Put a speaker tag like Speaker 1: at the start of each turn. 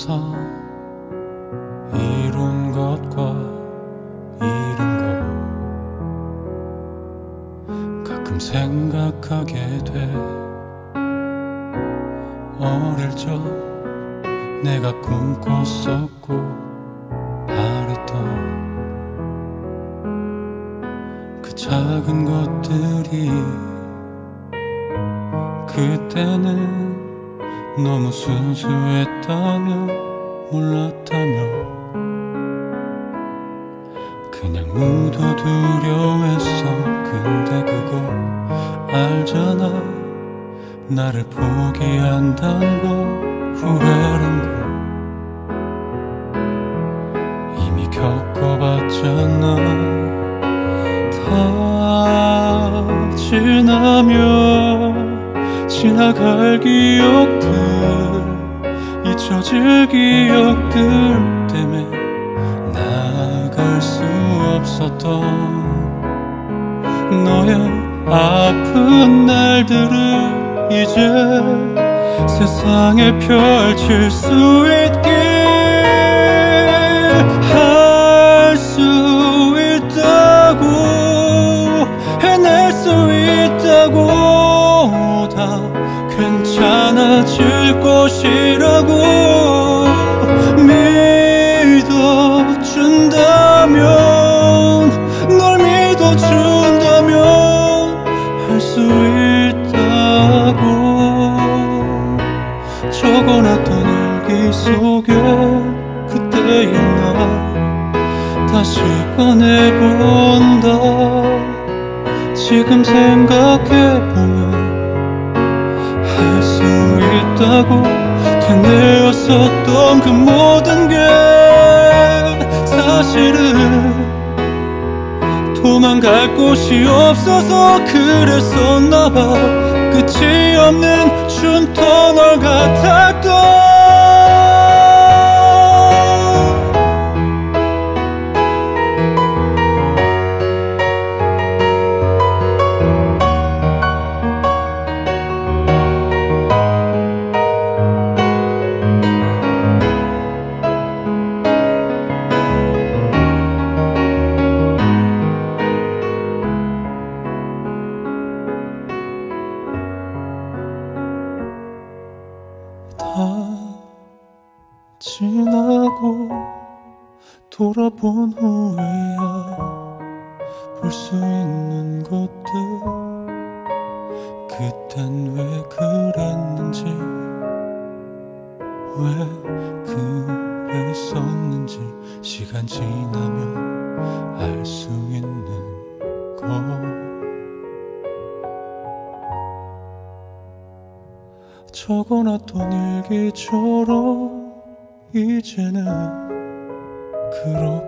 Speaker 1: 살면서 이룬 것과 잃은 것 가끔 생각하게 돼. 어릴 적 내가 꿈꿨었고 바랬던 그 작은 것들이 그때는 너무 순수했다며 몰랐다며 그냥 묻어두려했어. 근데 그거 알잖아. 나를 포기한다는 거, 후회란 거 이미 겪어봤잖아. 다 지나며 지나갈 기억들, 잊혀질 기억들 때문에 나아갈 수 없었던 너의 아픈 날들을 이제 세상에 펼칠 수 있게 할 수 있다고, 해낼 수 있다고, 다 괜찮아질 것이라고 믿어준다면, 널 믿어준다면 할 수 있다고. 적어놨던 일기 속에 그때의 나 다시 꺼내본다. 지금 생각해보면 할 수 있다고. 되뇌었었던 그 모든 게 사실은 도망갈 곳이 없어서 그랬었나봐. 끝이 없는 춤 터널 같았던 다 지나고 돌아본 후에야 볼 수 있는 것들, 그땐 왜 그랬는지, 왜 그랬었는지 시간 지나면 알 수 있는 것. 적어놨던 일기처럼 이제는 그렇게